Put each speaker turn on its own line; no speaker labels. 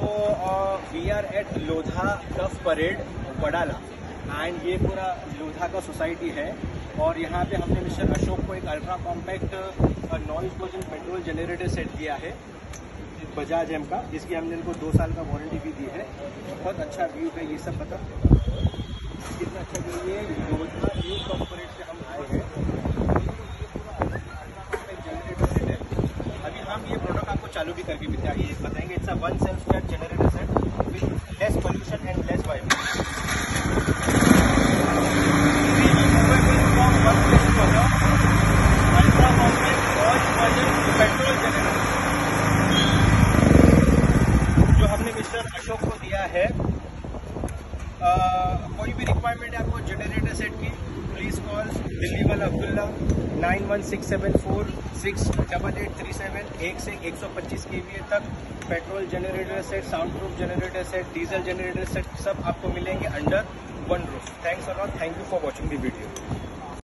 We are at Lodha tough parade Wadala and ये पूरा लोधा का सोसाइटी है और यहाँ पे हमने मिस्टर अशोक को एक ultra compact noise pollution petrol generator set दिया है बजाज एम का, जिसकी हमने इनको 2 साल का वारंटी भी दी है। बहुत अच्छा व्यू है, ये सब पता कितना अच्छा व्यू है। लोधा न्यू टॉप परेड से हम आए हैं। जनरेटर सेट है, अभी हम ये प्रोडक्ट आपको चालू भी करके बताएंगे। It's a 1 self start generator set with less pollution and less vibration. Ultra compact petrol generator जो हमने मिस्टर अशोक को दिया है। कोई भी रिक्वायरमेंट है आपको जनरेटर सेट की, प्लीज कॉल दिल्ली वाला अब्दुल्ला 9167468837। 1 से 125 kVA तक petrol generator set, sound proof generator set, diesel generator set सब आपको मिलेंगे under one roof. Thanks a lot, thank you for watching the video.